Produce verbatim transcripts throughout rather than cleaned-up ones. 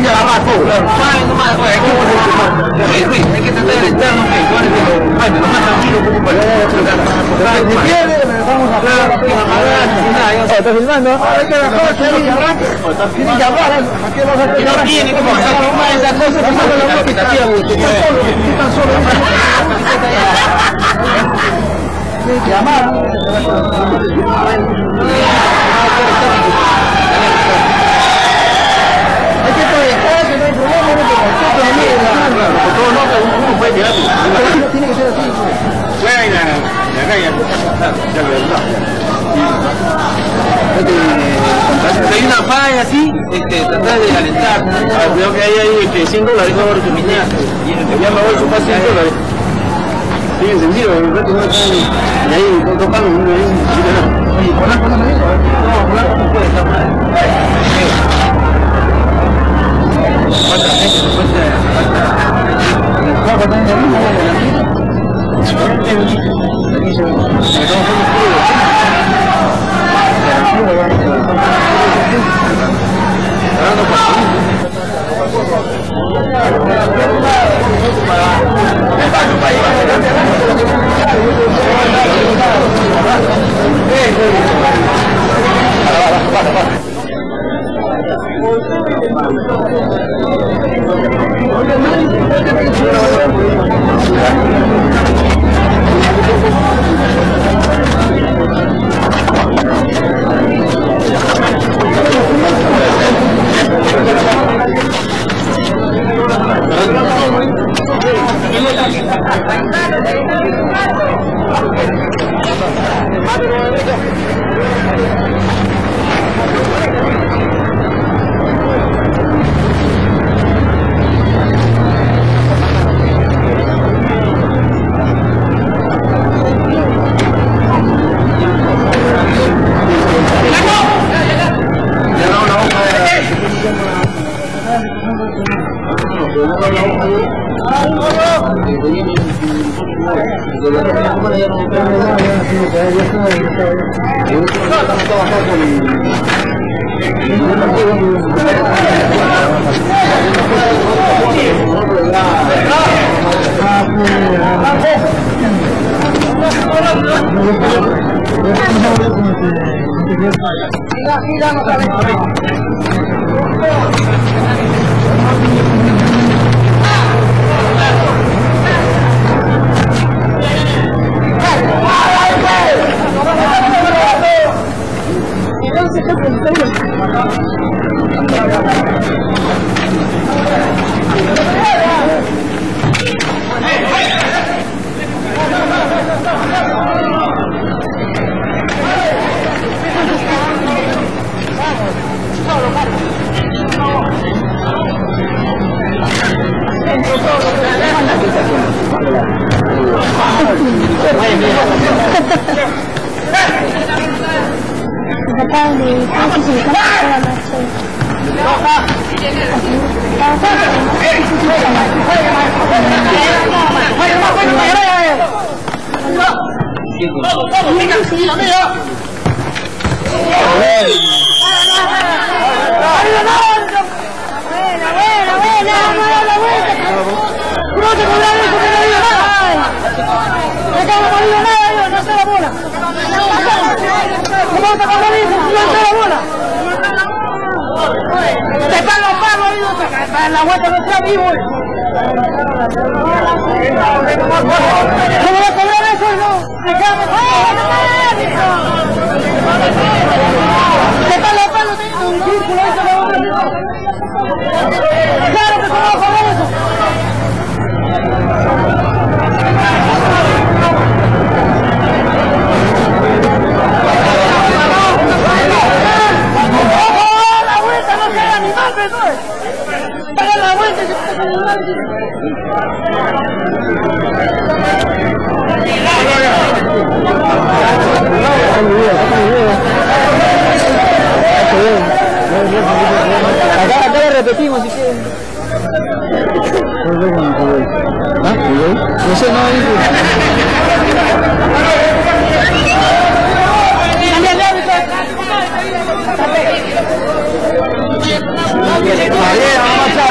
ya la rato. Ay, no más, hay que hay que tratar de estar, no que igual es lo más tranquilo como para si quiere, vamos a hablar. ¿Estás filmando? Hay que dejar que arranque. Tiene que hablar, ¿a qué vas a hacer? No tiene como hacer esas cosas, no sabe la explicación. Están solo, llamar. Hay que proyectar, que no hay problema, no te por todo no, uno puede quedar. Tiene que ser así. Bueno, la raya, ya lo verdad. Hay una falla así, este, tratar de alentar. Creo que hay ahí cien dólares por tu niña. Ya me voy a sumar cien dólares. Sigue encendido, el resto no está ahí. Y ahí, con dos palos, uno ahí. Oye, polar, polar, no, polar no puede estar mal. Falta gente, no puede ser. Falta gente, no puede Acá, acá le repetimos si quieren. ¿Ah? No sé, no dice. Vamos a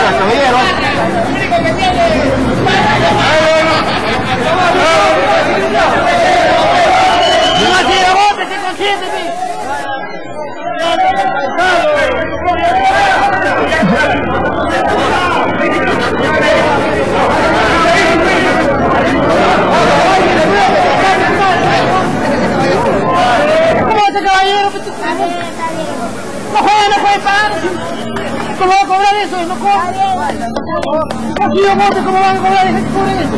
ese caballero? No juega, no puede pagar. ¿Cómo va a cobrar eso? No cobra. Aquí yo monte, ¿cómo van a cobrar? Deja que cobren eso.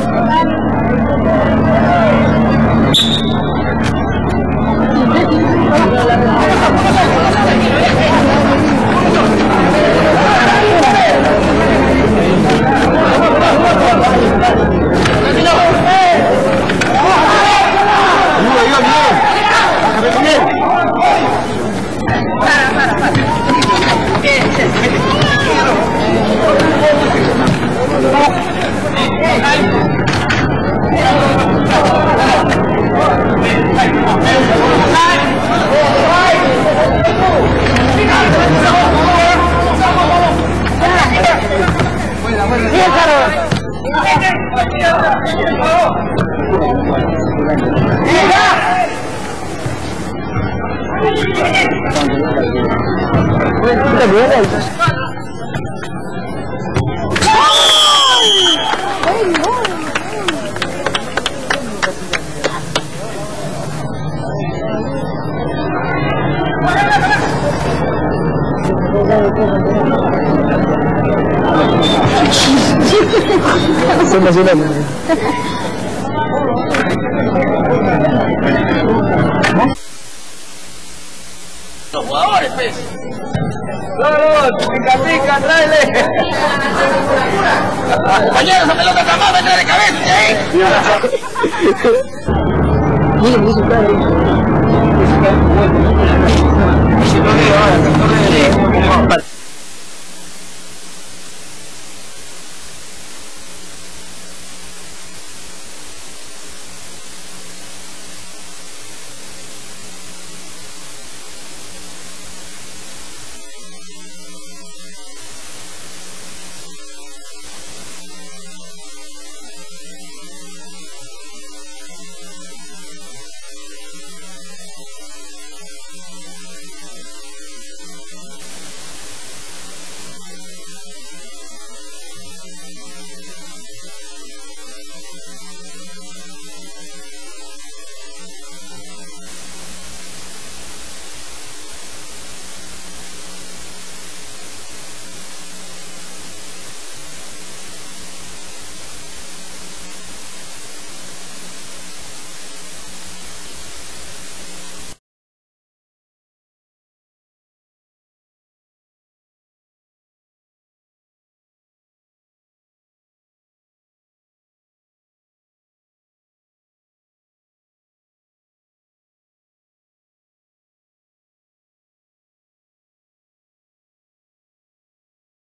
Los jugadores, pues. Claro, pica, pica, tráele. Compañeros, esa pelota está más, vete de cabeza, ¿eh? Miren, dice claro. Si no le va, no le va.